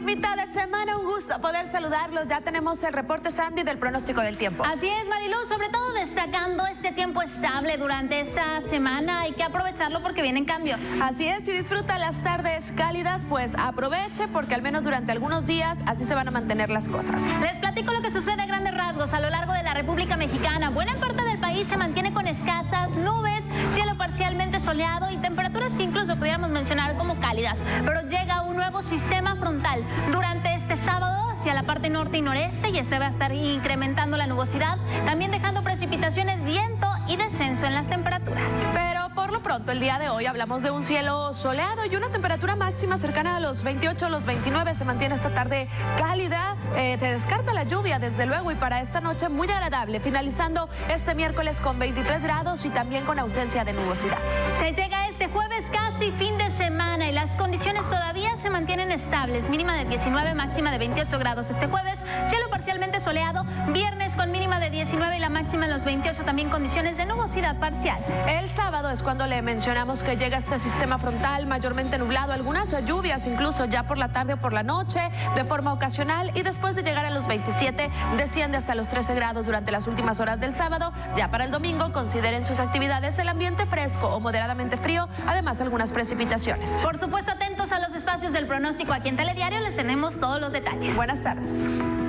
mitad de semana, un gusto poder saludarlos. Ya tenemos el reporte, Sandy, del pronóstico del tiempo. Así es, Marilu, sobre todo destacando este tiempo estable durante esta semana. Hay que aprovecharlo porque vienen cambios. Así es, si disfruta las tardes cálidas, pues aproveche porque al menos durante algunos días así se van a mantener las cosas. Les platico lo que sucede a grandes rasgos a lo largo de la República Mexicana. Buena parte del país se mantiene con escasas nubes, cielo parcialmente soleado y temperaturas que incluso pudiéramos mencionar como cálidas. Pero llega un nuevo sistema frontal durante este sábado hacia la parte norte y noreste, y este va a estar incrementando la nubosidad, también dejando precipitaciones, viento y descenso en las temperaturas. Pero por lo pronto el día de hoy hablamos de un cielo soleado y una temperatura máxima cercana a los 28 o los 29. Se mantiene esta tarde cálida, se descarta la lluvia desde luego, y para esta noche muy agradable, finalizando este miércoles con 23 grados y también con ausencia de nubosidad. Se llega este jueves casi fin de semana y las condiciones todavía se mantienen estables, mínima de 19, máxima de 28 grados este jueves, cielo parcialmente soleado, viernes con mínima de 19 y la máxima en los 28, también condiciones de nubosidad parcial. El sábado es cuando le mencionamos que llega este sistema frontal mayormente nublado, algunas lluvias incluso ya por la tarde o por la noche de forma ocasional, y después de llegar a los 27 desciende hasta los 13 grados durante las últimas horas del sábado. Ya para el domingo consideren sus actividades el ambiente fresco o moderadamente frío, además algunas precipitaciones. Por supuesto, atentos a los espacios del pronóstico. Aquí en Telediario les tenemos todos los detalles. Buenas tardes.